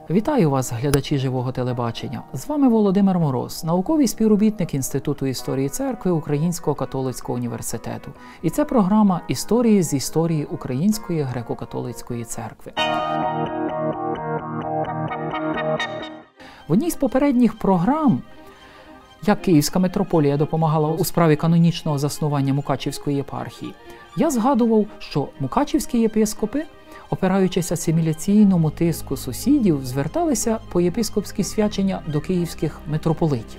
Вітаю вас, глядачі живого телебачення. З вами Володимир Мороз, науковий співробітник Інституту історії церкви Українського католицького університету. І це програма «Історії з історії Української греко-католицької церкви». В одній з попередніх програм, як Київська митрополія допомагала у справі канонічного заснування Мукачівської єпархії, я згадував, що мукачівські єпископи, опираючись асиміляційному тиску сусідів, зверталися по єпископські свячення до київських митрополитів.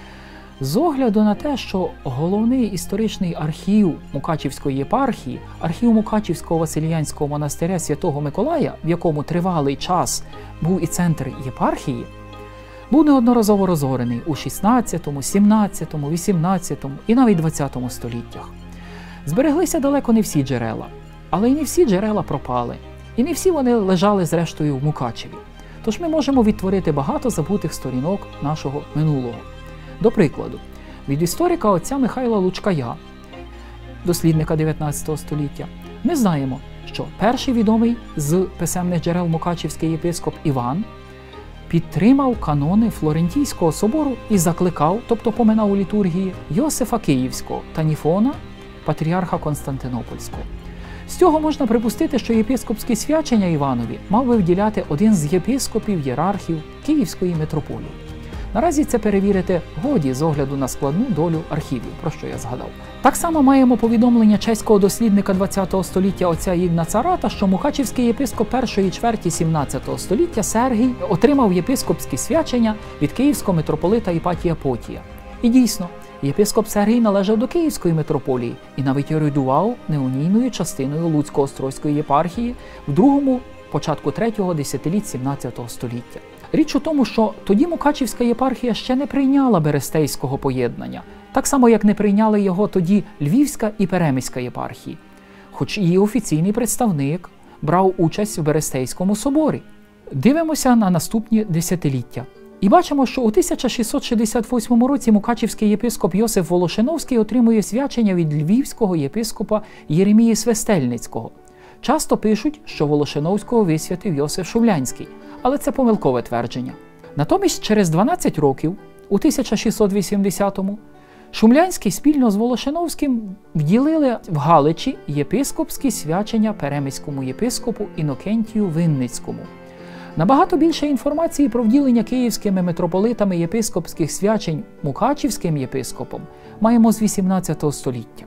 З огляду на те, що головний історичний архів Мукачівської єпархії, архів Мукачівського Василіянського монастиря Святого Миколая, в якому тривалий час був і центр єпархії, був неодноразово розорений у 16, 17, 18 і навіть 20 століттях. Збереглися далеко не всі джерела, але й не всі джерела пропали, і не всі вони лежали зрештою в Мукачеві. Тож ми можемо відтворити багато забутих сторінок нашого минулого. До прикладу, від історика отця Михайла Лучкая, дослідника 19 століття, ми знаємо, що перший відомий з писемних джерел мукачівський єпископ Іван підтримав канони Флорентійського собору і закликав, тобто поминав у літургії, Йосифа Київського та Ніфона, патріарха Константинопольського. З цього можна припустити, що єпископські свячення Іванові мав би вділяти один з єпископів-єрархів Київської митрополії. Наразі це перевірити годі з огляду на складну долю архівів, про що я згадав. Так само маємо повідомлення чеського дослідника ХХ століття отця Ігна Царата, що мукачівський єпископ першої чверті 17 століття Сергій отримав єпископські свячення від київського митрополита Іпатія Потія. І дійсно, єпископ Сергій належав до Київської митрополії і навіть орудував неунійною частиною Луцько-Острозької єпархії в другому, початку третього десятиліть 17 століття. Річ у тому, що тоді Мукачівська єпархія ще не прийняла Берестейського поєднання, так само, як не прийняли його тоді Львівська і Перемиська єпархії, хоч її офіційний представник брав участь в Берестейському соборі. Дивимося на наступні десятиліття. І бачимо, що у 1668 році мукачівський єпископ Йосиф Волошиновський отримує свячення від львівського єпископа Єремії Свистельницького. Часто пишуть, що Волошиновського висвятив Йосиф Шумлянський, але це помилкове твердження. Натомість через 12 років, у 1680-му, Шумлянський спільно з Волошиновським вділили в Галичі єпископські свячення перемиському єпископу Інокентію Винницькому. Набагато більше інформації про вділення київськими митрополитами єпископських свячень мукачівським єпископом маємо з 18 століття.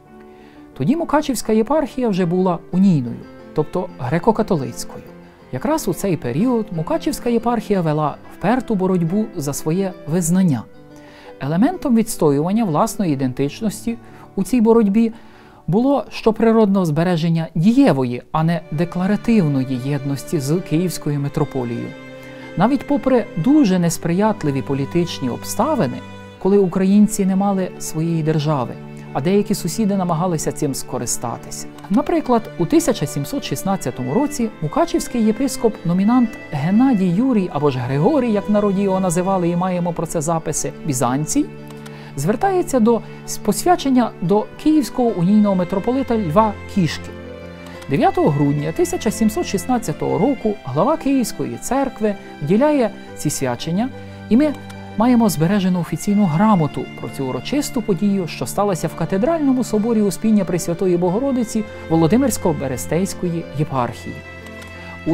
Тоді Мукачівська єпархія вже була унійною, тобто греко-католицькою. Якраз у цей період Мукачівська єпархія вела вперту боротьбу за своє визнання. Елементом відстоювання власної ідентичності у цій боротьбі було щоприродного збереження дієвої, а не декларативної єдності з Київською митрополією. Навіть попри дуже несприятливі політичні обставини, коли українці не мали своєї держави, а деякі сусіди намагалися цим скористатися. Наприклад, у 1716 році мукачівський єпископ, номінант Геннадій Юрій, або ж Григорій, як в народі його називали, і маємо про це записи, Бізанцій, звертається до посвячення до київського унійного митрополита Льва Кішки. 9 грудня 1716 року глава Київської церкви вділяє ці свячення, і ми маємо збережену офіційну грамоту про цю урочисту подію, що сталася в катедральному соборі Успіння Пресвятої Богородиці Володимирсько-Берестейської єпархії. У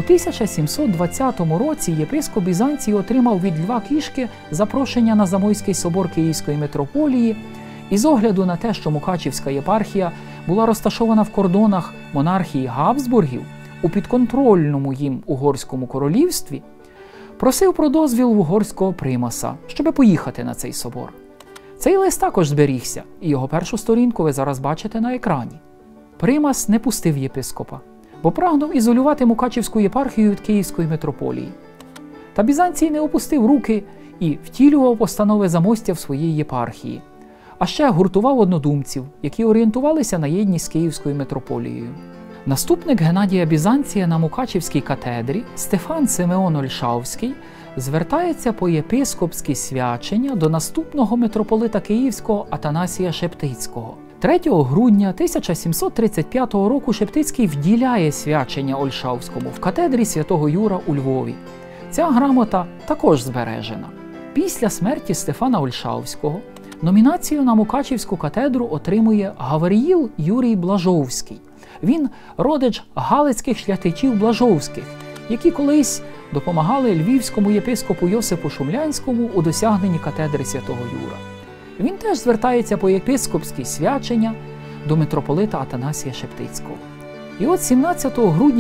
1720 році єпископ Бізанцій отримав від Льва Кішки запрошення на Замойський собор Київської митрополії, і з огляду на те, що Мукачівська єпархія була розташована в кордонах монархії Габсбургів у підконтрольному їм Угорському королівстві, просив про дозвіл в угорського примаса, щоби поїхати на цей собор. Цей лист також зберігся, і його першу сторінку ви зараз бачите на екрані. Примас не пустив єпископа, бо прагнув ізолювати Мукачівську єпархію від Київської митрополії. Та Бізанцій не опустив руки і втілював постанови замостя в своїй єпархії, а ще гуртував однодумців, які орієнтувалися на єдність з Київською митрополією. Наступник Геннадія Бізанція на Мукачівській катедрі Стефан Симеон Ольшавський звертається по єпископські свячення до наступного митрополита Київського Атанасія Шептицького. 3 грудня 1735 року Шептицький вділяє свячення Ольшавському в катедрі Святого Юра у Львові. Ця грамота також збережена. Після смерті Стефана Ольшавського номінацію на Мукачівську катедру отримує Гавриїл Юрій Блажовський. Він родич галицьких шляхтичів Блажовських, які колись допомагали львівському єпископу Йосипу Шумлянському у досягненні катедри святого Юра. Він теж звертається по єпископські свячення до митрополита Атанасія Шептицького. І от 17 грудня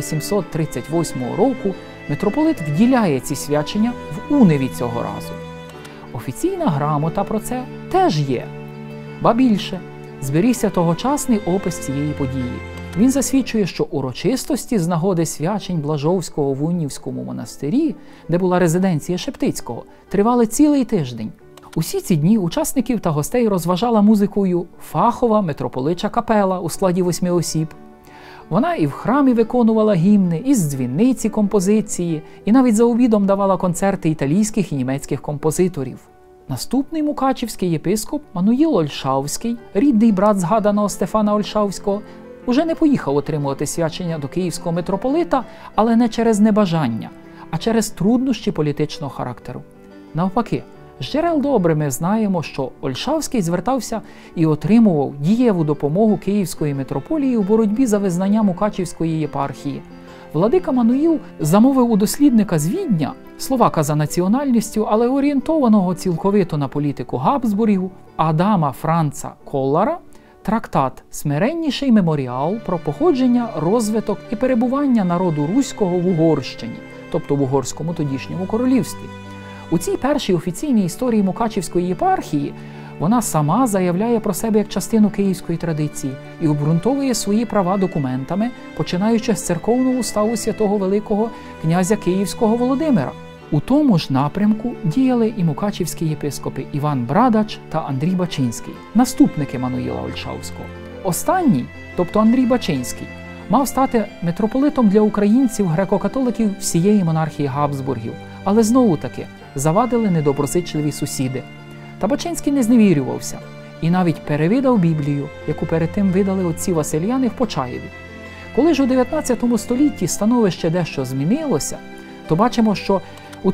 1738 року митрополит вділяє ці свячення в Уневі цього разу. Офіційна грамота про це теж є. Ба більше, зберігся тогочасний опис цієї події. Він засвідчує, що урочистості з нагоди свячень Блажовського в Уннівському монастирі, де була резиденція Шептицького, тривали цілий тиждень. Усі ці дні учасників та гостей розважала музикою фахова митрополича капела у складі 8 осіб. Вона і в храмі виконувала гімни, і з дзвіниці композиції, і навіть за обідом давала концерти італійських і німецьких композиторів. Наступний мукачівський єпископ Мануїл Ольшавський, рідний брат згаданого Стефана Ольшавського, уже не поїхав отримувати свячення до київського митрополита, але не через небажання, а через труднощі політичного характеру. Навпаки, з джерел добре ми знаємо, що Ольшавський звертався і отримував дієву допомогу Київської митрополії у боротьбі за визнання Мукачівської єпархії. Владика Мануїл замовив у дослідника з Відня, словака за національністю, але орієнтованого цілковито на політику Габсбургів, Адама Франца Коллара, трактат «Смиренніший меморіал» про походження, розвиток і перебування народу руського в Угорщині, тобто в Угорському тодішньому королівстві. У цій першій офіційній історії Мукачівської єпархії вона сама заявляє про себе як частину київської традиції і обґрунтовує свої права документами, починаючи з церковного уставу святого Великого князя Київського Володимира. У тому ж напрямку діяли і мукачівські єпископи Іван Брадач та Андрій Бачинський, наступники Мануїла Ольшавського. Останній, тобто Андрій Бачинський, мав стати митрополитом для українців греко-католиків всієї монархії Габсбургів, але знову-таки завадили недоброзичливі сусіди. Та Бачинський не зневірювався і навіть перевидав Біблію, яку перед тим видали отці Васильяни в Почаєві. Коли ж у 19 столітті становище дещо змінилося, то бачимо, що у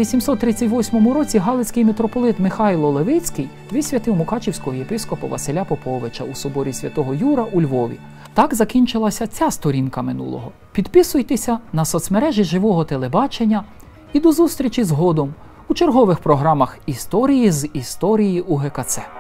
1838 році галицький митрополит Михайло Левицький висвятив мукачівського єпископа Василя Поповича у соборі святого Юра у Львові. Так закінчилася ця сторінка минулого. Підписуйтеся на соцмережі Живого телебачення і до зустрічі згодом у чергових програмах історії з історії УГКЦ.